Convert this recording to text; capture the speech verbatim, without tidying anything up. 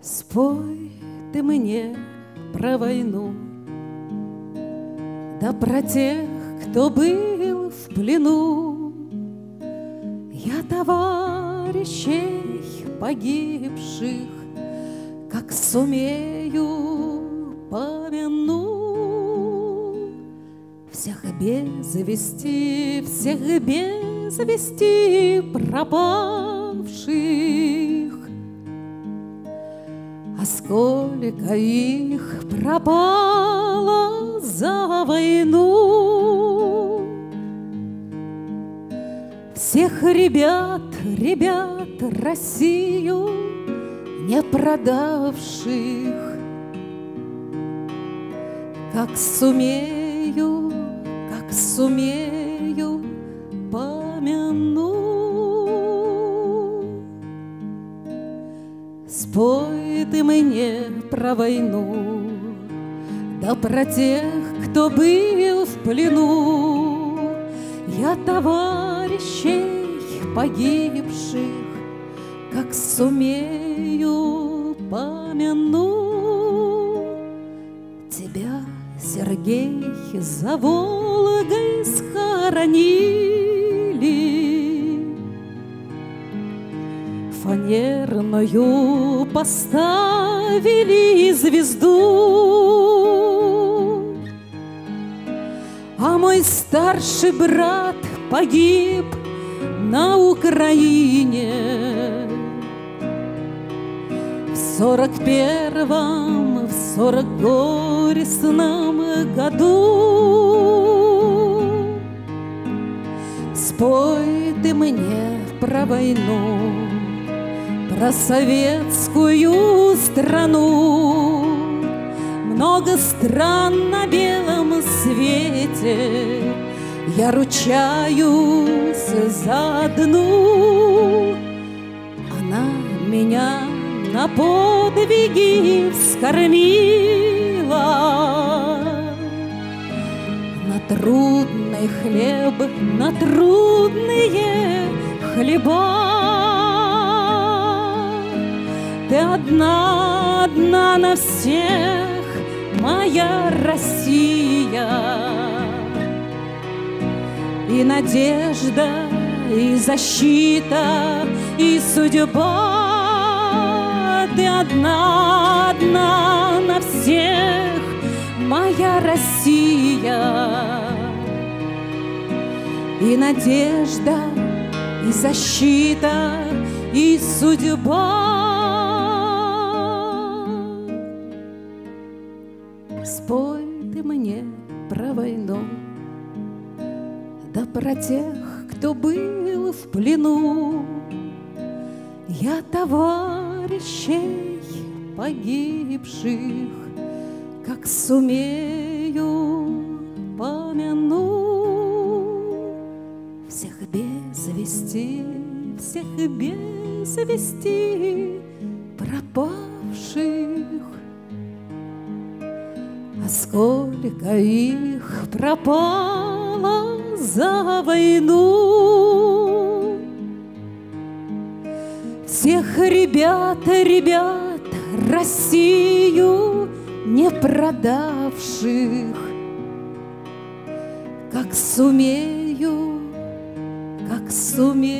Спой ты мне про войну, да про тех, кто был в плену. Я товарищей погибших, как сумею, помяну. Всех без вести, всех без вести пропавших. А сколько их пропало за войну. Всех ребят, ребят Россию не продавших, как сумею, как сумею, помяну. Спой ты мне про войну, да про тех, кто был в плену. Я товарищей погибших, как сумею, помяну. Тебя, Сергей, за Волгой схоронили, фанерную поставили звезду. А мой старший брат погиб на Украине в сорок первом, в сорок горестном году. Спой ты мне про войну, про советскую страну. Много стран на белом свете, я ручаюсь за одну. Она меня на подвиги вскормила, на трудный хлеб, на трудные хлеба. Ты одна, одна на всех, моя Россия. И надежда, и защита, и судьба. Ты одна, одна на всех, моя Россия. И надежда, и защита, и судьба. Спой ты мне про войну, да про тех, кто был в плену. Я товарищей погибших, как сумею, помяну. Всех без вести, всех без вести пропавших. А сколько их пропало за войну. Всех ребят, ребят Россию не продавших, как сумею, как сумею.